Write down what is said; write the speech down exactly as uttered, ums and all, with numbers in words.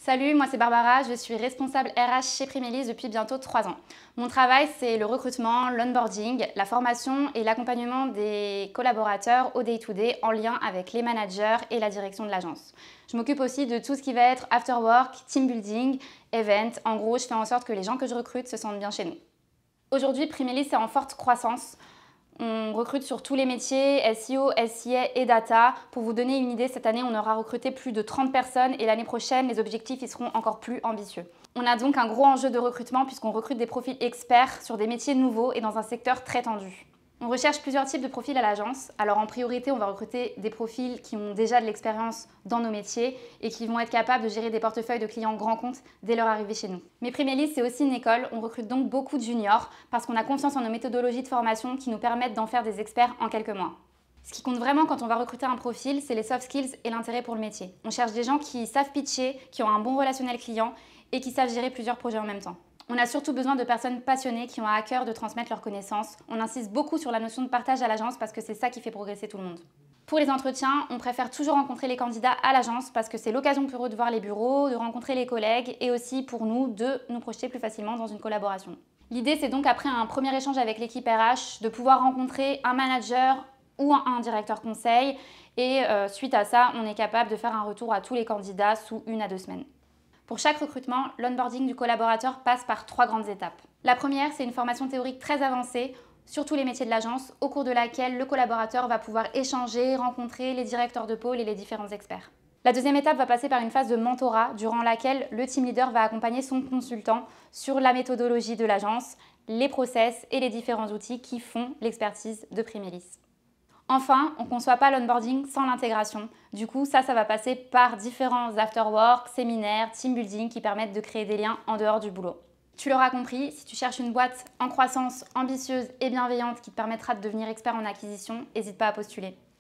Salut, moi c'est Barbara, je suis responsable R H chez Primelis depuis bientôt trois ans. Mon travail, c'est le recrutement, l'onboarding, la formation et l'accompagnement des collaborateurs au day-to-day en lien avec les managers et la direction de l'agence. Je m'occupe aussi de tout ce qui va être after work, team building, event. En gros, je fais en sorte que les gens que je recrute se sentent bien chez nous. Aujourd'hui, Primelis est en forte croissance. On recrute sur tous les métiers, S E O, S I A et data. Pour vous donner une idée, cette année, on aura recruté plus de trente personnes et l'année prochaine, les objectifs y seront encore plus ambitieux. On a donc un gros enjeu de recrutement puisqu'on recrute des profils experts sur des métiers nouveaux et dans un secteur très tendu. On recherche plusieurs types de profils à l'agence. Alors en priorité, on va recruter des profils qui ont déjà de l'expérience dans nos métiers et qui vont être capables de gérer des portefeuilles de clients grands comptes dès leur arrivée chez nous. Mais Primelis, c'est aussi une école. On recrute donc beaucoup de juniors parce qu'on a confiance en nos méthodologies de formation qui nous permettent d'en faire des experts en quelques mois. Ce qui compte vraiment quand on va recruter un profil, c'est les soft skills et l'intérêt pour le métier. On cherche des gens qui savent pitcher, qui ont un bon relationnel client et qui savent gérer plusieurs projets en même temps. On a surtout besoin de personnes passionnées qui ont à cœur de transmettre leurs connaissances. On insiste beaucoup sur la notion de partage à l'agence parce que c'est ça qui fait progresser tout le monde. Pour les entretiens, on préfère toujours rencontrer les candidats à l'agence parce que c'est l'occasion pour eux de voir les bureaux, de rencontrer les collègues et aussi pour nous de nous projeter plus facilement dans une collaboration. L'idée, c'est donc après un premier échange avec l'équipe R H de pouvoir rencontrer un manager ou un directeur conseil et euh, suite à ça, on est capable de faire un retour à tous les candidats sous une à deux semaines. Pour chaque recrutement, l'onboarding du collaborateur passe par trois grandes étapes. La première, c'est une formation théorique très avancée sur tous les métiers de l'agence, au cours de laquelle le collaborateur va pouvoir échanger, rencontrer les directeurs de pôle et les différents experts. La deuxième étape va passer par une phase de mentorat, durant laquelle le team leader va accompagner son consultant sur la méthodologie de l'agence, les process et les différents outils qui font l'expertise de Primelis. Enfin, on ne conçoit pas l'onboarding sans l'intégration. Du coup, ça, ça va passer par différents after-work, séminaires, team building qui permettent de créer des liens en dehors du boulot. Tu l'auras compris, si tu cherches une boîte en croissance, ambitieuse et bienveillante qui te permettra de devenir expert en acquisition, n'hésite pas à postuler.